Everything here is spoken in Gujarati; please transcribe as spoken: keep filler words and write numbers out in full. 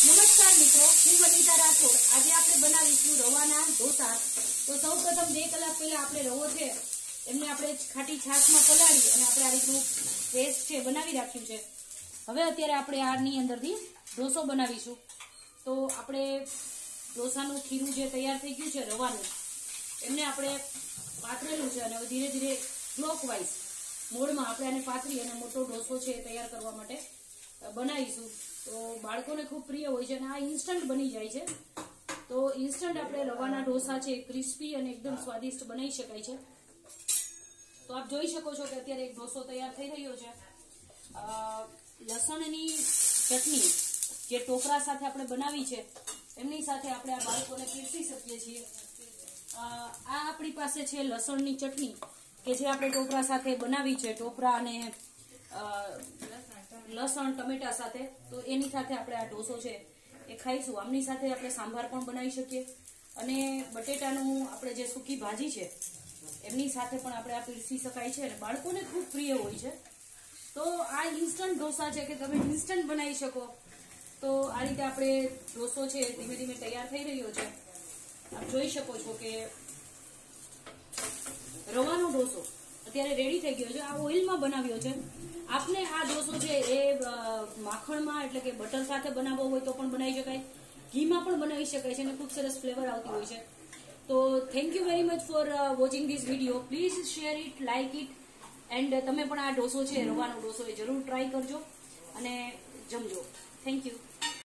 નમસ્કાર મિત્રો, હું વનિતા રાઠોડ। આજે આપણે બનાવીશું રવાના ઢોસા। તો સૌપ્રથમ બે કલાક પહેલા આપણે રવો છે એમને આપણે ખાટી છાશમાં પલાળી અને આપણે આ રીતનું પેસ્ટ છે બનાવી રાખ્યું છે। હવે અત્યારે આપણે આની અંદરથી ઢોસો બનાવીશું। તો આપણે ઢોસાનું ખીરું જે તૈયાર થઈ ગયું છે રવાનું, એમને આપણે પાથરેલું છે અને ધીરે ધીરે ક્લોકવાઇઝ મોડમાં આપણે આને પાથરી અને મોટો ઢોસો છે તૈયાર કરવા માટે બનાવીશું। તો બાળકોને ખૂબ પ્રિય હોય છે અને આ ઇન્સ્ટન્ટ બની જાય છે। તો ઇન્સ્ટન્ટ આપણે રવાના ઢોસા છે ક્રિસ્પી અને એકદમ સ્વાદિષ્ટ બનાવી શકાય છે। તો આપ જોઈ શકો છો કે અત્યારે એક ઢોસો તૈયાર થઈ રહ્યો છે। લસણની ચટણી જે ટોકરા સાથે આપણે બનાવી છે એમની સાથે આપણે આ બાળકોને પીરસી શકીએ છીએ। આ આપણી પાસે છે લસણની ચટણી કે જે આપણે ટોપરા સાથે બનાવી છે, ટોપરા અને લસણ ટમેટા સાથે। તો એની સાથે આપણે આ ઢોસો છે એ ખાઈશું। આમની સાથે આપણે સાંભાર પણ બનાવી શકીએ અને બટેટાનું આપણે જે સૂકી ભાજી છે એમની સાથે પણ આપણે આ પીરસી શકાય છે અને બાળકોને ખૂબ પ્રિય હોય છે। તો આ ઇન્સ્ટન્ટ ઢોસા છે કે તમે ઇન્સ્ટન્ટ બનાવી શકો। તો આ રીતે આપણે ઢોસો છે ધીમે ધીમે તૈયાર થઈ રહ્યો છે। આપ જોઈ શકો છો કે રવાનો ઢોસો અત્યારે રેડી થઈ ગયો છે। આ ઓઇલમાં બનાવ્યો છે। આપને આ ઢોસો છે એ માખણમાં એટલે કે બટર સાથે બનાવવો હોય તો પણ બનાવી શકાય, ઘીમાં પણ બનાવી શકાય છે અને ખૂબ સરસ ફ્લેવર આવતી હોય છે। તો thank you very much for watching this video. Please share it, like it and તમે પણ આ ઢોસો છે રવાનો ઢોસો એ જરૂર ટ્રાય કરજો અને જમજો। Thank you.